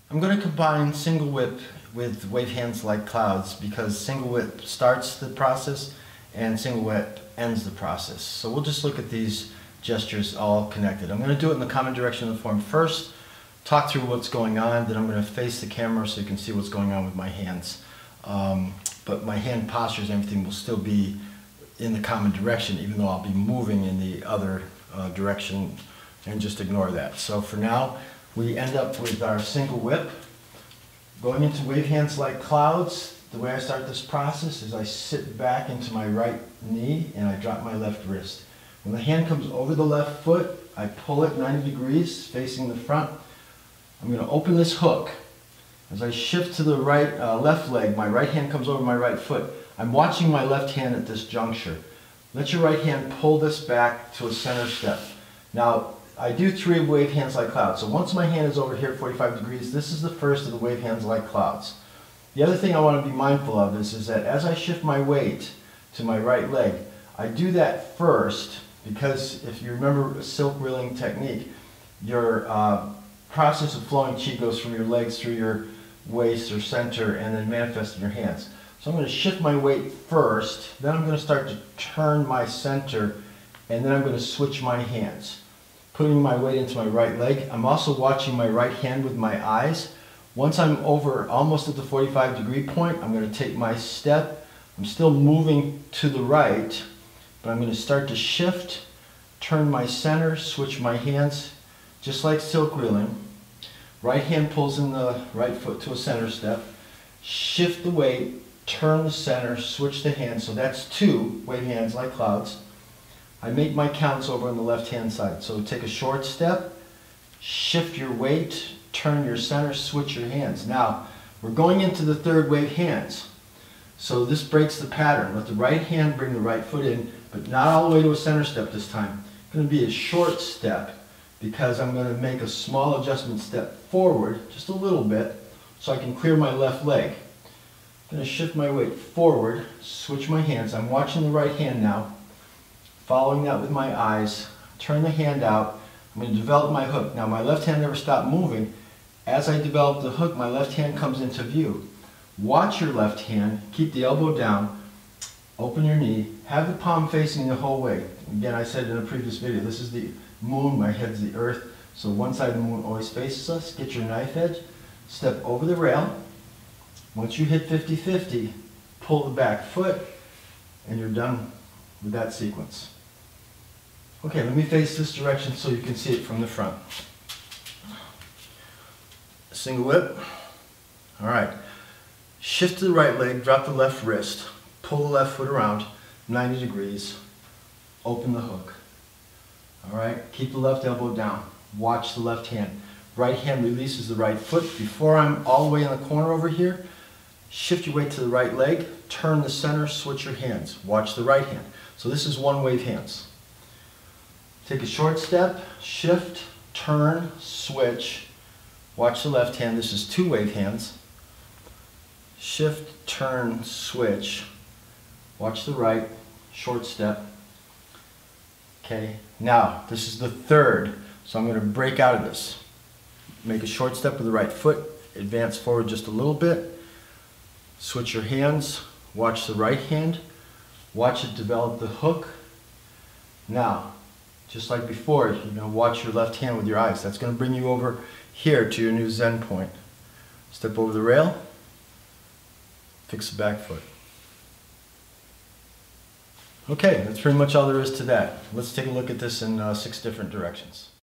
I'm going to combine single whip with wave hands like clouds because single whip starts the process and single whip ends the process. So we'll just look at these gestures all connected. I'm going to do it in the common direction of the form first, talk through what's going on, then I'm going to face the camera so you can see what's going on with my hands. But my hand postures and everything will still be in the common direction, even though I'll be moving in the other direction, and just ignore that. So for now, we end up with our single whip. Going into wave hands like clouds, the way I start this process is I sit back into my right knee and I drop my left wrist. When the hand comes over the left foot, I pull it 90 degrees facing the front. I'm going to open this hook. As I shift to the right left leg, my right hand comes over my right foot. I'm watching my left hand at this juncture. Let your right hand pull this back to a center step. Now, I do 3 wave hands like clouds. So once my hand is over here at 45 degrees, this is the first of the wave hands like clouds. The other thing I want to be mindful of is that as I shift my weight to my right leg, I do that first because if you remember a silk reeling technique, your process of flowing chi goes from your legs through your waist or center and then manifests in your hands. So I'm going to shift my weight first, then I'm going to start to turn my center, and then I'm going to switch my hands. Putting my weight into my right leg. I'm also watching my right hand with my eyes. Once I'm over almost at the 45-degree point, I'm going to take my step. I'm still moving to the right, but I'm going to start to shift, turn my center, switch my hands, just like silk reeling. Right hand pulls in the right foot to a center step. Shift the weight, turn the center, switch the hands. So that's 2 wave hands like clouds. I make my counts over on the left-hand side. So take a short step, shift your weight, turn your center, switch your hands. Now, we're going into the 3rd wave hands. So this breaks the pattern. Let the right hand bring the right foot in, but not all the way to a center step this time. It's going to be a short step because I'm going to make a small adjustment step forward, just a little bit, so I can clear my left leg. I'm going to shift my weight forward, switch my hands. I'm watching the right hand now. Following that with my eyes, turn the hand out. I'm going to develop my hook. Now my left hand never stopped moving. As I develop the hook, my left hand comes into view. Watch your left hand, keep the elbow down, open your knee, have the palm facing the whole way. Again, I said in a previous video, this is the moon, my head's the earth, so one side of the moon always faces us. Get your knife edge, step over the rail. Once you hit 50-50, pull the back foot, and you're done with that sequence. Okay, let me face this direction so you can see it from the front. Single whip. All right. Shift to the right leg, drop the left wrist, pull the left foot around 90 degrees, open the hook. All right, keep the left elbow down. Watch the left hand. Right hand releases the right foot. Before I'm all the way in the corner over here, shift your weight to the right leg, turn the center, switch your hands. Watch the right hand. So this is 1 wave hands. Take a short step, shift, turn, switch. Watch the left hand. This is 2 wave hands. Shift, turn, switch. Watch the right, short step. Okay, now this is the 3rd. So I'm going to break out of this. Make a short step with the right foot, advance forward just a little bit. Switch your hands, watch the right hand, watch it develop the hook. Now, just like before, you're going to watch your left hand with your eyes. That's going to bring you over here to your new Zen point. Step over the rail, fix the back foot. Okay, that's pretty much all there is to that. Let's take a look at this in 6 different directions.